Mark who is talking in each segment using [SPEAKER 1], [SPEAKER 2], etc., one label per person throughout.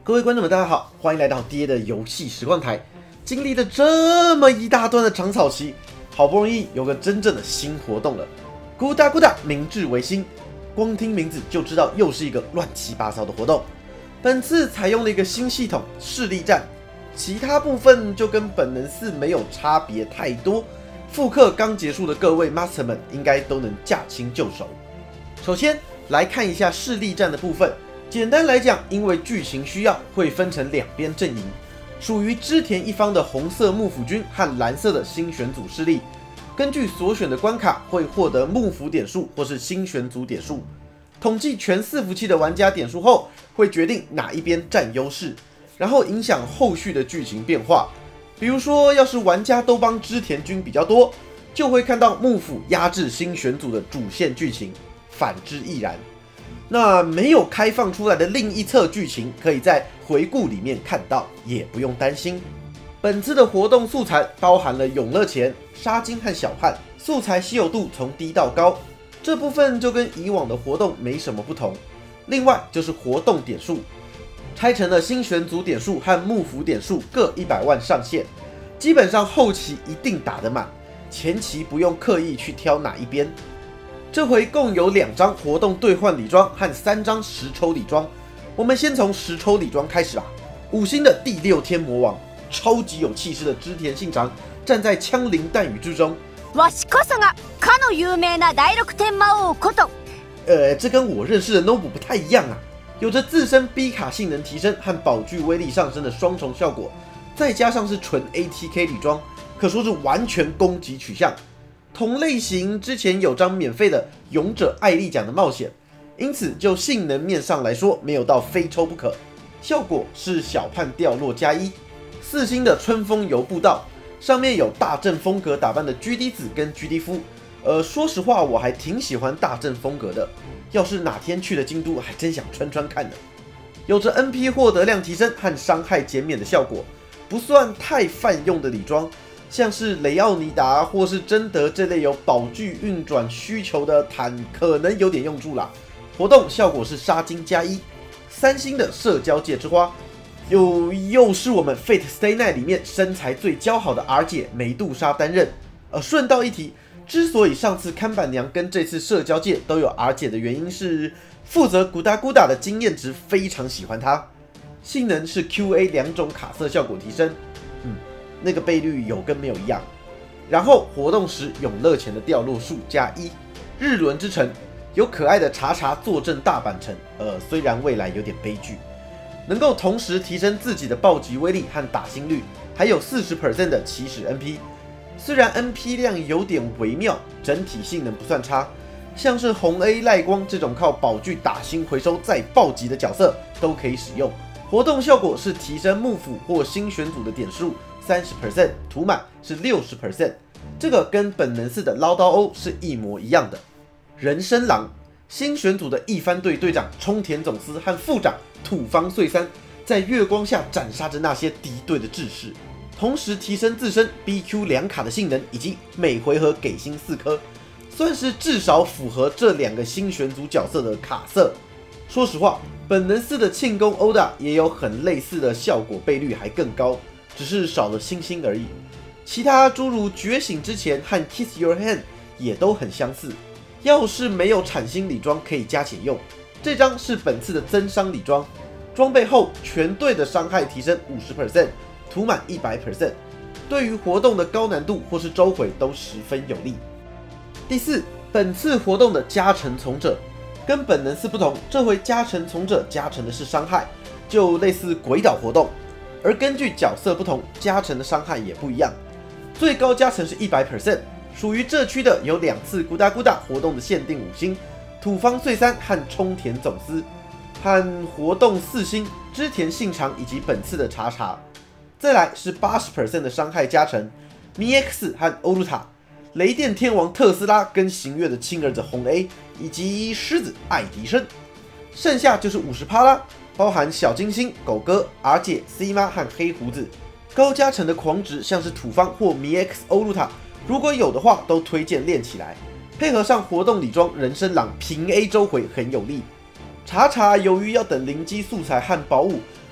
[SPEAKER 1] 各位观众们，大家好，欢迎来到爹的游戏实况台。经历了这么一大段的长草期，好不容易有个真正的新活动了。咕哒咕哒，明治维新，光听名字就知道又是一个乱七八糟的活动。本次采用了一个新系统势力战，其他部分就跟本能寺没有差别太多。复刻刚结束的各位 Master 们应该都能驾轻就熟。首先来看一下势力战的部分。简单来讲，因为剧情需要，会分成两边阵营，属于织田一方的红色幕府军和蓝色的新选组势力。根据所选的关卡，会获得幕府点数或是新选组点数。统计全伺服器的玩家点数后，会决定哪一边占优势，然后影响后续的剧情变化。比如说，要是玩家都帮织田军比较多，就会看到幕府压制新选组的主线剧情，反之亦然。那没有开放出来的另一侧剧情，可以在回顾里面看到，也不用担心。本次的活动素材包含了永乐前、沙金和小汉，素材稀有度从低到高，这部分就跟以往的活动没什么不同。另外就是活动点数，拆成了新选组点数和幕府点数各100万上限，基本上后期一定打得满，前期不用刻意去挑哪一边。这回共有2张活动兑换礼装和3张实抽礼装，我们先從实抽礼装开始吧。5星的第6天魔王，超级有气势的织田信长站在枪林弹雨之中。
[SPEAKER 2] わしこそがかの有名な第6天魔王こと。
[SPEAKER 1] 这跟我认识的 Nobu 不太一样啊，有着自身 B 卡性能提升和宝具威力上升的双重效果，再加上是纯 ATK 礼装，可说是完全攻击取向。同类型之前有张免费的勇者艾丽奖的冒险，因此就性能面上来说没有到非抽不可。效果是小判掉落+1。4星的春风游步道，上面有大正风格打扮的GD子跟GD夫。说实话我还挺喜欢大正风格的，要是哪天去了京都，还真想穿穿看呢。有着 NP 获得量提升和伤害减免的效果，不算太泛用的礼装。像是雷奥尼达或是贞德这类有宝具运转需求的坦，可能有点用处啦。活动效果是杀金+1。3星的社交界之花，又是我们 Fate Stay Night 里面身材最姣好的 R 姐梅杜莎担任。顺道一提，之所以上次看板娘跟这次社交界都有 R 姐的原因是，负责咕哒咕哒的经验值非常喜欢她。性能是 QA 2种卡色效果提升。那个倍率有跟没有一样。然后活动时永乐前的掉落数+1。日轮之城有可爱的查查坐镇大阪城，虽然未来有点悲剧，能够同时提升自己的暴击威力和打星率，还有40% 的起始 NP。虽然 NP 量有点微妙，整体性能不算差。像是红 A 赖光这种靠宝具打星回收再暴击的角色都可以使用。活动效果是提升幕府或新选组的点数30%， 涂满是60%， 这个跟本能寺的唠叨欧是一模一样的。人参狼新选组的一番队队长冲田总司和副长土方岁三，在月光下斩杀着那些敌对的志士，同时提升自身 BQ 2卡的性能，以及每回合给星4颗，算是至少符合这2个新选组角色的卡色。说实话，本能寺的庆功欧达也有很类似的效果，倍率还更高，只是少了星星而已。其他诸如觉醒之前和 Kiss Your Hand 也都很相似。要是没有产星礼装可以加减用，这张是本次的增伤礼装，装备后全队的伤害提升50%， 涂满100%， 对于活动的高难度或是周回都十分有利。第4，本次活动的加成从者。跟本能寺不同，这回加成从者加成的是伤害，就类似鬼岛活动。而根据角色不同，加成的伤害也不一样。最高加成是100%， 属于这区的有2次咕哒咕哒活动的限定5星，土方岁三和冲田总司，和活动4星织田信长以及本次的查查。再来是 80% 的伤害加成，米 X 和欧鲁塔，雷电天王特斯拉跟行月的亲儿子红 A， 以及狮子爱迪生。剩下就是 50% 啦，包含小金星、狗哥、R 姐、C 妈和黑胡子。高加成的狂值像是土方或米 X 欧鲁塔，如果有的话都推荐练起来，配合上活动礼装人参狼平 A 周回很有利。查查由于要等灵机素材和宝物，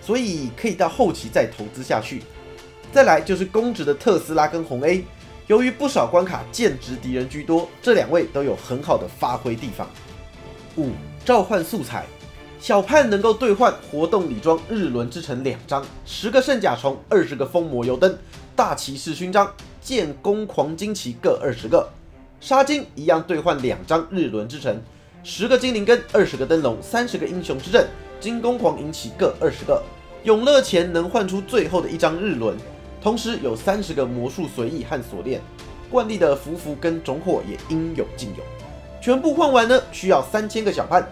[SPEAKER 1] 所以可以到后期再投资下去。再来就是公职的特斯拉跟红 A， 由于不少关卡剑职敌人居多，这2位都有很好的发挥地方。5. 召唤素材，小盼能够兑换活动礼装日轮之城2张，10个圣甲虫，20个风魔油灯，大骑士勋章，剑弓狂金旗各20个，沙金一样兑换2张日轮之城，10个精灵根，20个灯笼，30个英雄之阵，金弓狂银旗各20个，永乐前能换出最后的1张日轮，同时有30个魔术随意和锁链，惯例的符符跟种火也应有尽有。全部换完呢，需要3000个小盼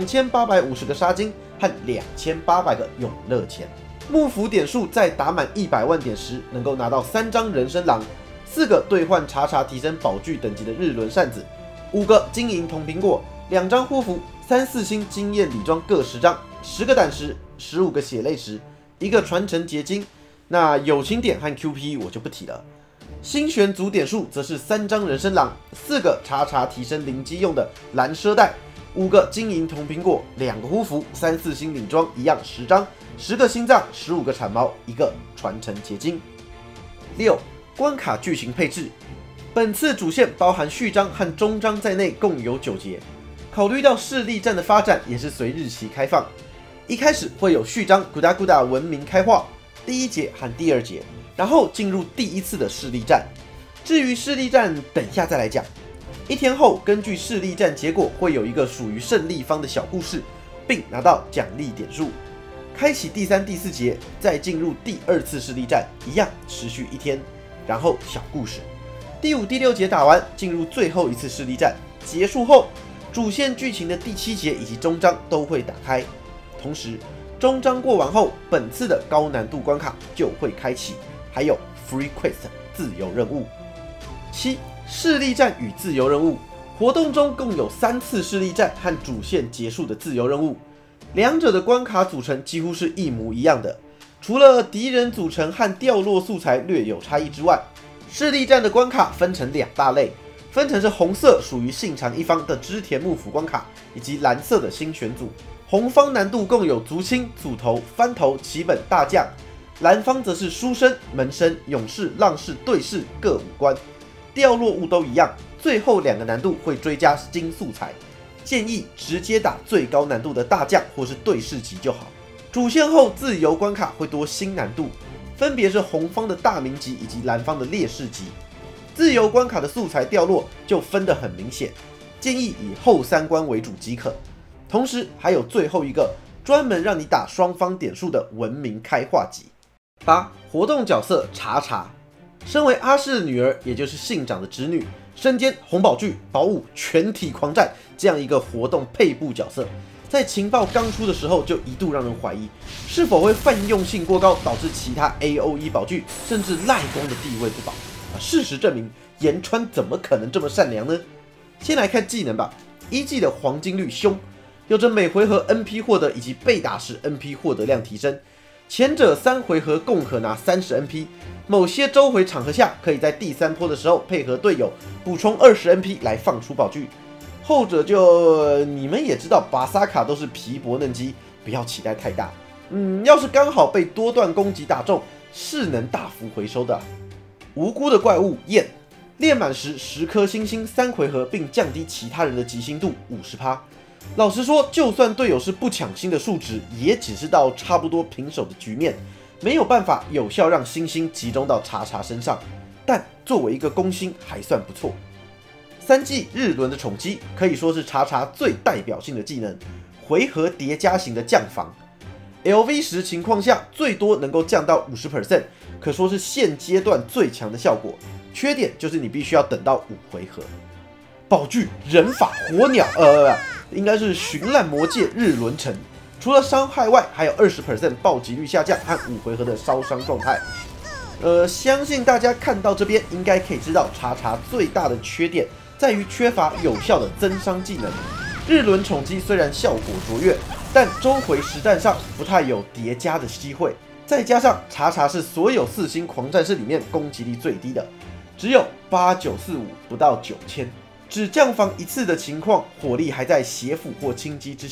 [SPEAKER 1] ，2850个沙金和2800个永乐钱。幕府点数在打满100万点时，能够拿到3张人参狼，4个兑换查查提升宝具等级的日轮扇子，5个金银铜苹果，2张护符，3、4星经验礼装各10张，10个胆石，15个血泪石，1个传承结晶。那友情点和 QP 我就不提了。新选组点数则是3张人参狼，4个查查提升灵机用的蓝缬带，5个金银铜苹果，2个护符，3、4星领装一样10张，10个心脏，15个铲毛，1个传承结晶。6. 关卡剧情配置，本次主线包含序章和终章在内，共有9节。考虑到势力战的发展也是随日期开放，一开始会有序章古达古达文明开化第1节和第2节，然后进入第1次的势力战。至于势力战，等一下再来讲。1天后，根据势力战结果，会有一个属于胜利方的小故事，并拿到奖励点数。开启第3、第4节，再进入第2次势力战，一样持续1天，然后小故事。第5、第6节打完，进入最后一次势力战，结束后，主线剧情的第7节以及终章都会打开。同时，终章过完后，本次的高难度关卡就会开启，还有 Free Quest 自由任务。7. 势力战与自由任务，活动中共有3次势力战和主线结束的自由任务，两者的关卡组成几乎是一模一样的，除了敌人组成和掉落素材略有差异之外，势力战的关卡分成2大类，分成是红色属于信长一方的织田幕府关卡，以及蓝色的新选组。红方难度共有足轻、组头、翻头、旗本、大将，蓝方则是书生、门生、勇士、浪士、对士各5关，掉落物都一样。最后2个难度会追加新素材，建议直接打最高难度的大将或是对士级就好。主线后自由关卡会多新难度，分别是红方的大名级以及蓝方的烈士级。自由关卡的素材掉落就分得很明显，建议以后3关为主即可。同时还有最后一个专门让你打双方点数的文明开化级。8. 活动角色查查，身为阿市的女儿，也就是信长的侄女，身兼红宝具、宝物、全体狂战这样一个活动配部角色，在情报刚出的时候就一度让人怀疑是否会泛用性过高，导致其他 AOE 宝具甚至赖光的地位不保。事实证明，岩川怎么可能这么善良呢？先来看技能吧。1技的黄金绿凶，有着每回合 NP 获得以及被打时 NP 获得量提升，前者3回合共可拿30 NP， 某些周回场合下可以在第3波的时候配合队友补充20 NP 来放出宝具，后者就你们也知道，巴萨卡都是皮薄嫩鸡，不要期待太大。要是刚好被多段攻击打中，是能大幅回收的。无辜的怪物焰，练满时10颗星星3回合，并降低其他人的集星度 50%。老实说，就算队友是不抢星的数值，也只是到差不多平手的局面，没有办法有效让星星集中到查查身上。但作为一个攻星，还算不错。3技日轮的宠击可以说是查查最代表性的技能，回合叠加型的降防。LV 时情况下，最多能够降到 50%， 可说是现阶段最强的效果。缺点就是你必须要等到5回合。宝具人法火鸟，应该是寻烂魔界日轮城。除了伤害外，还有 20% 暴击率下降和5回合的烧伤状态。相信大家看到这边应该可以知道，查查最大的缺点在于缺乏有效的增伤技能。日轮宠击虽然效果卓越，但周回实战上不太有叠加的机会。再加上查查是所有4星狂战士里面攻击力最低的，只有8945，不到9000。只降防1次的情况，火力还在血斧或轻击之下，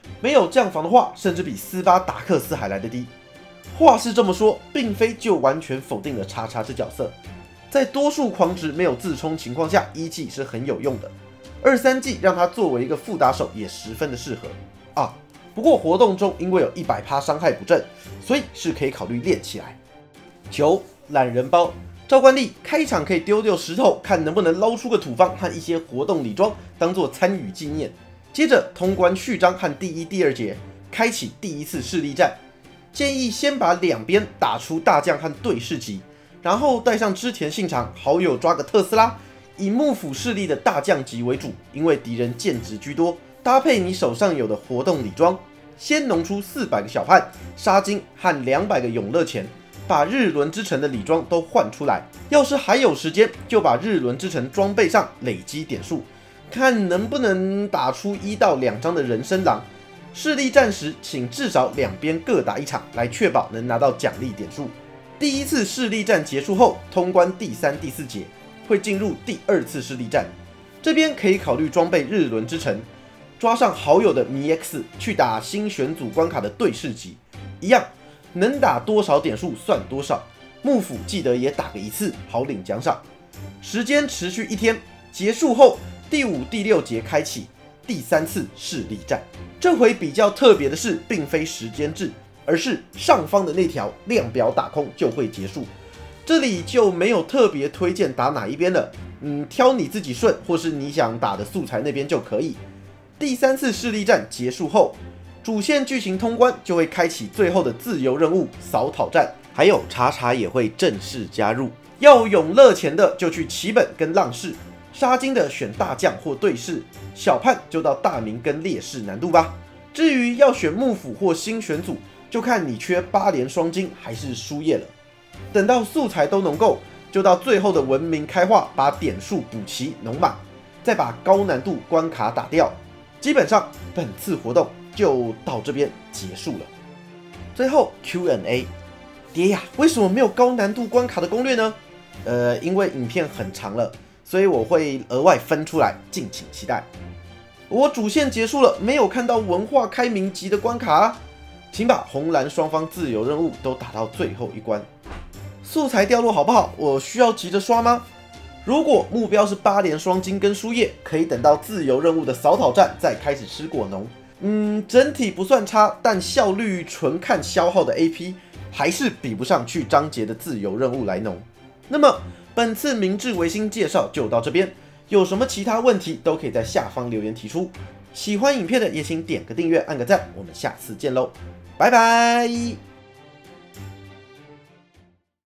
[SPEAKER 1] 没有降防的话，甚至比斯巴达克斯还来得低。话是这么说，并非就完全否定了叉叉这角色。在多数狂直没有自冲情况下，1技是很有用的。2、3技让他作为一个副打手也十分的适合啊。不过活动中因为有100%伤害补正，所以是可以考虑练起来。9懒人包，照惯例开场可以丢丢石头，看能不能捞出个土方和一些活动礼装当做参与纪念。接着通关序章和第1、第2节，开启第1次势力战。建议先把两边打出大将和对视级，然后带上织田信长，好友抓个特斯拉，以幕府势力的大将级为主，因为敌人剑直居多，搭配你手上有的活动礼装，先弄出400个小汉、沙金和200个永乐钱，把日轮之城的礼装都换出来。要是还有时间，就把日轮之城装备上累积点数，看能不能打出1到2张的人参狼。势力战时，请至少两边各打1场，来确保能拿到奖励点数。第1次势力战结束后，通关第3、第4节，会进入第2次势力战。这边可以考虑装备日轮之城，抓上好友的迷 X 去打新选组关卡的对视级，一样能打多少点数算多少。幕府记得也打个1次，好领奖赏。时间持续1天，结束后第5、第6节开启第3次势力战。这回比较特别的是，并非时间制，而是上方的那条量表打空就会结束。这里就没有特别推荐打哪一边了，挑你自己顺，或是你想打的素材那边就可以。第3次势力战结束后，主线剧情通关就会开启最后的自由任务扫讨战，还有查查也会正式加入。要永乐钱的就去旗本跟浪士，杀金的选大将或对视，小叛就到大名跟烈士难度吧。至于要选幕府或新选组，就看你缺8连双金还是输液了。等到素材都弄够，就到最后的文明开化，把点数补齐弄满，再把高难度关卡打掉。基本上本次活动就到这边结束了。最后 Q&A， 爹呀，为什么没有高难度关卡的攻略呢？因为影片很长了，所以我会额外分出来，敬请期待。我主线结束了，没有看到文化开明级的关卡，请把红蓝双方自由任务都打到最后一关。素材掉落好不好？我需要急着刷吗？如果目标是8连双金跟输液，可以等到自由任务的扫讨战再开始吃果农。整体不算差，但效率纯看消耗的 AP， 还是比不上去章节的自由任务来农。那么本次明治维新介绍就到这边，有什么其他问题都可以在下方留言提出。喜欢影片的也请点个订阅，按个赞，我们下次见喽，拜拜。